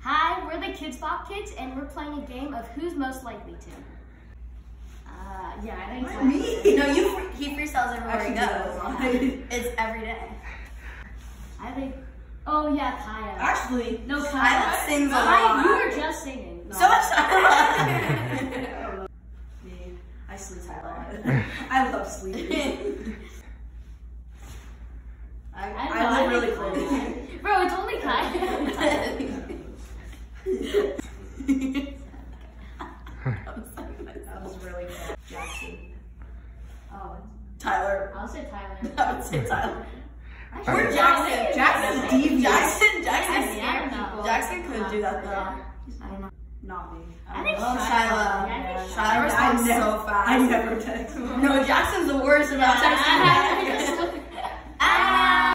Hi, we're the KIDZ BOP Kids, and we're playing a game of who's most likely to. Yeah, I think so. Me? No, he freestyles everywhere he goes. It's every day. I think. Oh yeah, Kaya. Actually, no, Kaya sings a lot. You were just singing. No. So much Tyler. Me, I sleep a lot. I love sleeping. I live really close. Bro, it's only Kaya. That was really good. Jackson. Oh, Tyler. I'll say Tyler. I would say Tyler. Or Jackson. Jackson's devious. Jackson could do that though. I don't know. Not me. I think Shiloh. Shiloh responds so fast. I never text. No, Jackson's the worst about texting.